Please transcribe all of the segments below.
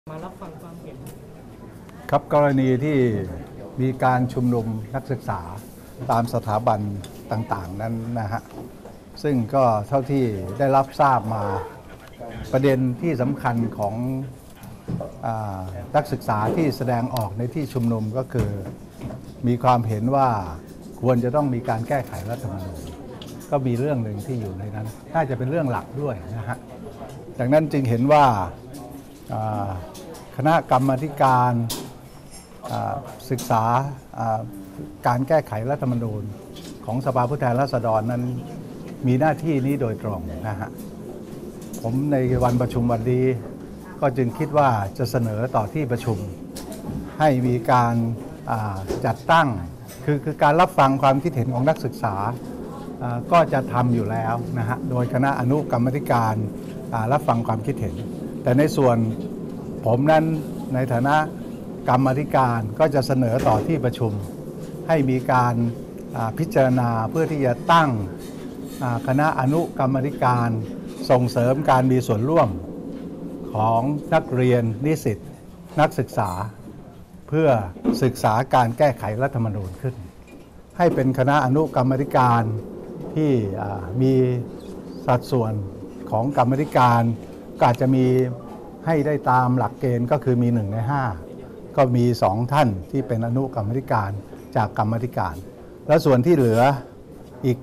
มารับฟังความเห็นครับกรณีที่มีการชุมนุมนักศึกษาตามสถาบันต่างๆนั้นนะฮะซึ่งก็เท่าที่ได้รับทราบมาประเด็นที่สำคัญของนักศึกษาที่แสดงออกในที่ชุมนุมก็คือมีความเห็นว่าควรจะต้องมีการแก้ไขรัฐธรรมนูญก็มีเรื่องหนึ่งที่อยู่ในนั้นน่าจะเป็นเรื่องหลักด้วยนะฮะดังนั้นจึงเห็นว่าคณะกรรมาธิการศึกษาการแก้ไขรัฐธรรมนูญของสภาผู้แทนราษฎรนั้นมีหน้าที่นี้โดยตรงนะฮะผมในวันประชุมวันนี้ก็จึงคิดว่าจะเสนอต่อที่ประชุมให้มีการจัดตั้งคือการรับฟังความคิดเห็นของนักศึกษาก็จะทำอยู่แล้วนะฮะโดยคณะอนุกรรมาธิการรับฟังความคิดเห็นแต่ในส่วนผมนั้นในฐานะกรรมาธิการก็จะเสนอต่อที่ประชุมให้มีการพิจารณาเพื่อที่จะตั้งคณะอนุกรรมาธิการส่งเสริมการมีส่วนร่วมของนักเรียนนิสิตนักศึกษาเพื่อศึกษาการแก้ไขรัฐธรรมนูญขึ้นให้เป็นคณะอนุกรรมาธิการที่มีสัดส่วนของกรรมาธิการก็อาจจะมีให้ได้ตามหลักเกณฑ์ก็คือมี1 ใน 5ก็มี2 ท่านที่เป็นอนุกรรมาธิการจากกรรมาธิการและส่วนที่เหลืออีก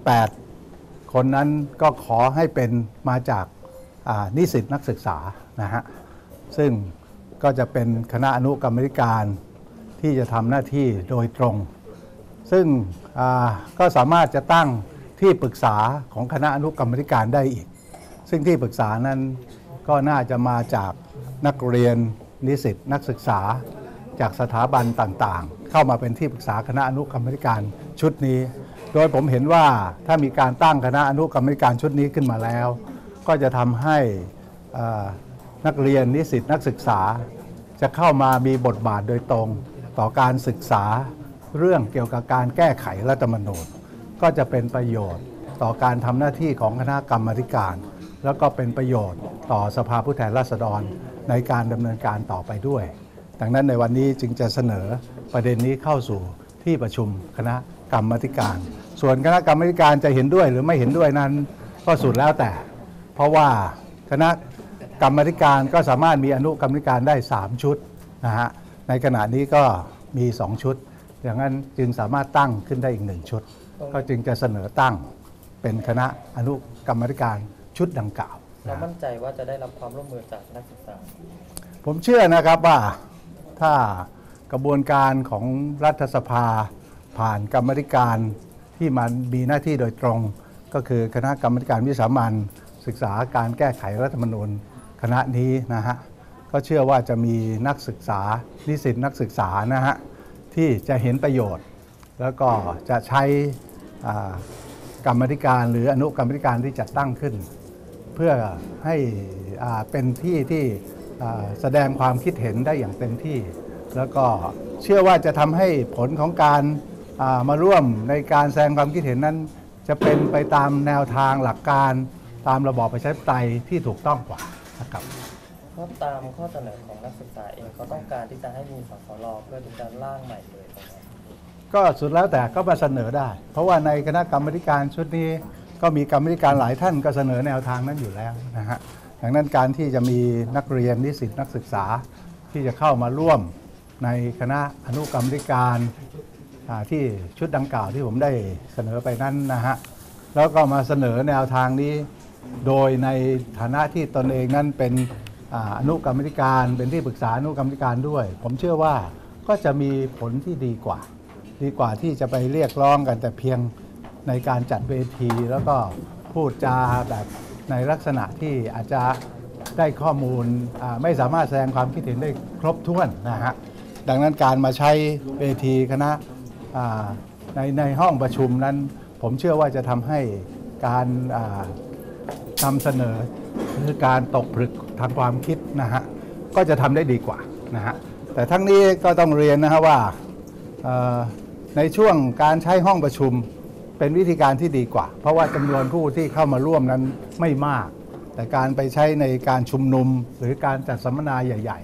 8คนนั้นก็ขอให้เป็นมาจากนิสิตนักศึกษานะฮะซึ่งก็จะเป็นคณะอนุกรรมาธิการที่จะทำหน้าที่โดยตรงซึ่งก็สามารถจะตั้งที่ปรึกษาของคณะอนุกรรมาธิการได้อีกซึ่งที่ปรึกษานั้นก็น่าจะมาจากนักเรียนนิสิตนักศึกษาจากสถาบันต่างๆเข้ามาเป็นที่ปรึกษาคณะอนุกรรมาธิการชุดนี้โดยผมเห็นว่าถ้ามีการตั้งคณะอนุกรรมาธิการชุดนี้ขึ้นมาแล้วก็จะทำให้นักเรียนนิสิตนักศึกษาจะเข้ามามีบทบาทโดยตรงต่อการศึกษาเรื่องเกี่ยวกับการแก้ไขรัฐธรรมนูญก็จะเป็นประโยชน์ต่อการทำหน้าที่ของคณะกรรมาธิการแล้วก็เป็นประโยชน์ต่อสภาผู้แทนราษฎรในการดำเนินการต่อไปด้วยดังนั้นในวันนี้จึงจะเสนอประเด็นนี้เข้าสู่ที่ประชุมคณะกรรมาธิการส่วนคณะกรรมาธิการจะเห็นด้วยหรือไม่เห็นด้วยนั้นก็สุดแล้วแต่เพราะว่าคณะกรรมาธิการก็สามารถมีอนุกรรมาธิการได้3 ชุดนะฮะในขณะนี้ก็มี2 ชุดอย่างนั้นจึงสามารถตั้งขึ้นได้อีก1 ชุดก็จึงจะเสนอตั้งเป็นคณะอนุกรรมาธิการชุดดังกล่าวเรามั่นใจว่าจะได้รับความร่วมมือจากนักศึกษาผมเชื่อนะครับว่าถ้ากระบวนการของรัฐสภาผ่านกรรมาธิการที่มันมีหน้าที่โดยตรงก็คือคณะกรรมาธิการวิสามัญศึกษาการแก้ไขรัฐธรรมนูญคณะนี้นะฮะก็เชื่อว่าจะมีนักศึกษานิสิตนักศึกษานะฮะที่จะเห็นประโยชน์แล้วก็จะใช้กรรมาธิการหรืออนุกรรมาธิการที่จัดตั้งขึ้นเพื่อให้เป็นที่ที่แสดงความคิดเห็นได้อย่างเต็มที่แล้วก็เชื่อว่าจะทำให้ผลของการมาร่วมในการแสดงความคิดเห็นนั้นจะเป็นไปตามแนวทางหลักการตามระบอบประชาธิปไตยที่ถูกต้องกว่านะครับเพราะตามข้อเสนอของนักศึกษาเองเขาต้องการที่จะให้มีสสรเพื่อที่จะร่างใหม่เลยก็สุดแล้วแต่ก็มาเสนอได้เพราะว่าในคณะกรรมาธิการชุดนี้ก็มีกรรมาธิการหลายท่านก็เสนอแนวทางนั้นอยู่แล้วนะฮะดังนั้นการที่จะมีนักเรียนนิสิตนักศึกษาที่จะเข้ามาร่วมในคณะอนุกรรมาธิการที่ชุดดังกล่าวที่ผมได้เสนอไปนั้นนะฮะแล้วก็มาเสนอแนวทางนี้โดยในฐานะที่ตนเองนั้นเป็นอนุกรรมาธิการเป็นที่ปรึกษาอนุกรรมาธิการด้วยผมเชื่อว่าก็จะมีผลที่ดีกว่าที่จะไปเรียกร้องกันแต่เพียงในการจัดเวทีแล้วก็พูดจาแบบในลักษณะที่อาจจะได้ข้อมูลไม่สามารถแสดงความคิดเห็นได้ครบถ้วนนะฮะดังนั้นการมาใช้เวทีคณะในห้องประชุมนั้นผมเชื่อว่าจะทำให้การนำเสนอคือการตกผลึกทางความคิดนะฮะก็จะทำได้ดีกว่านะฮะแต่ทั้งนี้ก็ต้องเรียนนะฮะว่าในช่วงการใช้ห้องประชุมเป็นวิธีการที่ดีกว่าเพราะว่าจำนวนผู้ที่เข้ามาร่วมนั้นไม่มากแต่การไปใช้ในการชุมนุมหรือการจัดสัมมนาใหญ่ๆ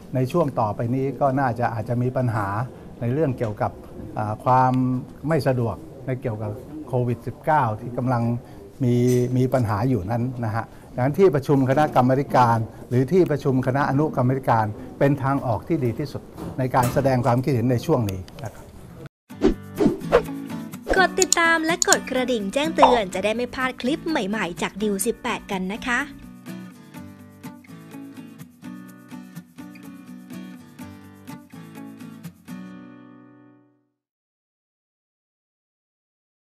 ในช่วงต่อไปนี้ก็น่าจะอาจจะมีปัญหาในเรื่องเกี่ยวกับความไม่สะดวกในเกี่ยวกับโควิด -19 ที่กำลังมีปัญหาอยู่นั้นนะฮะดังนั้นที่ประชุมคณะกรรมาธิการหรือที่ประชุมคณะอนุกรรมาธิการเป็นทางออกที่ดีที่สุดในการแสดงความคิดเห็นในช่วงนี้นะครับกดติดตามและกดกระดิ่งแจ้งเตือนจะได้ไม่พลาดคลิปใหม่ๆจากดิว18 กันนะคะ